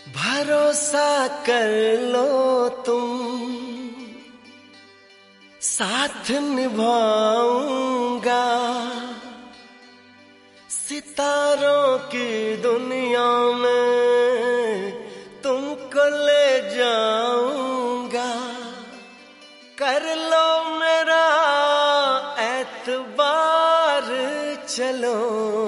भरोसा कर लो तुम, साथ निभाऊंगा। सितारों की दुनिया में तुमको ले जाऊंगा। कर लो मेरा एतबार, चलो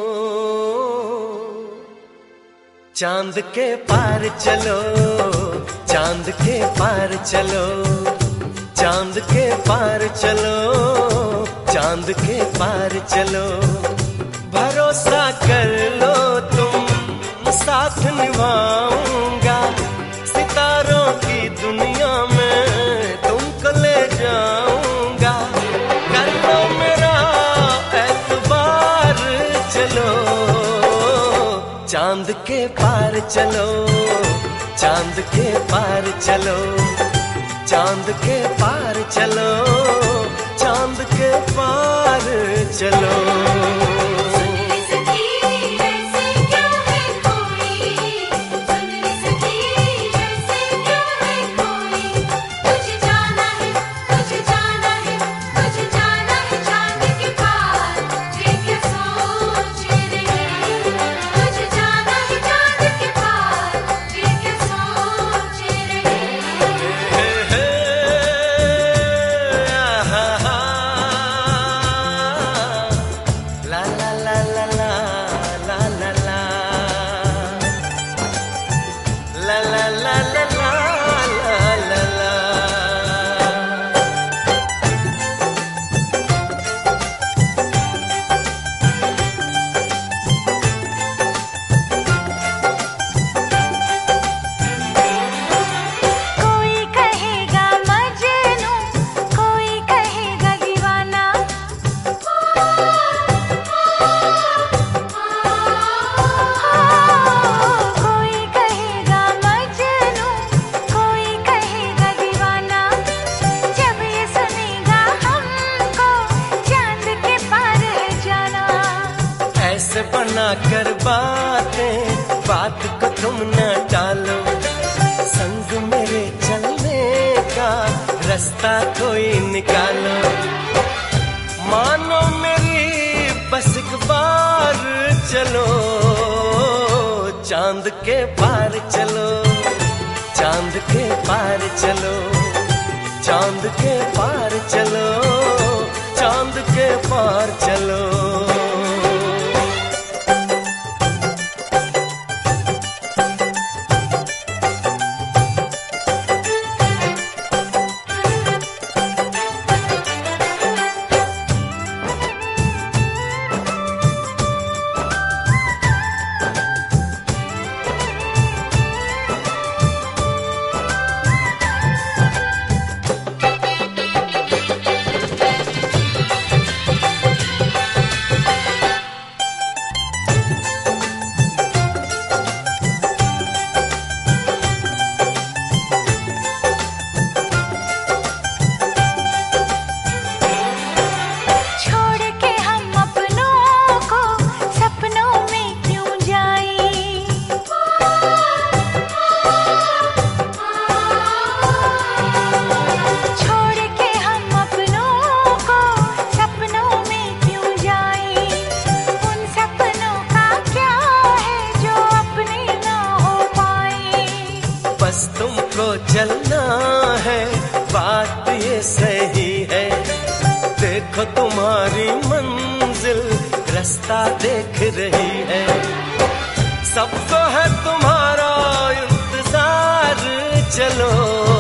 चांद के पार चलो, चांद के पार चलो, चांद के पार चलो, चांद के पार चलो। भरोसा कर लो तुम, साथ निभाऊंगा। सितारों की दुनिया में तुमको ले जाऊंगा। कर लो मेरा एतबार, चलो चांद के पार चलो, चांद के पार चलो, चांद के पार चलो, चांद के पार चलो। बना कर बातें, बात को तुम न टालो। संग मेरे चलने का रास्ता कोई निकालो। मानो मेरी बस एक बार चलो, चांद के पार चलो, चांद के पार चलो, चांद के पार चलो, चांद के पार चलो। बस तुमको चलना है, बात ये सही है। देखो तुम्हारी मंजिल रास्ता देख रही है। सबको है तुम्हारा इंतजार, चलो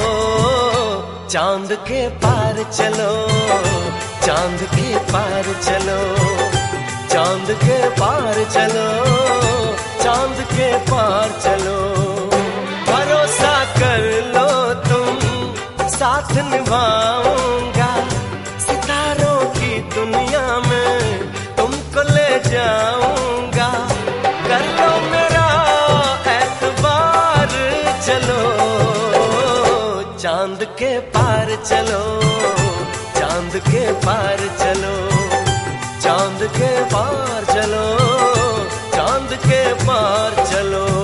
चांद के पार चलो, चांद के पार चलो, चांद के पार चलो, चांद के पार चलो। भरोसा कर लो तुम, साथ निभाऊंगा। सितारों की दुनिया में तुमको ले जाऊंगा। कर लो मेरा एतबार, चलो चांद के पार चलो, चांद के पार चलो, चांद के पार चलो, चांद के पार चलो।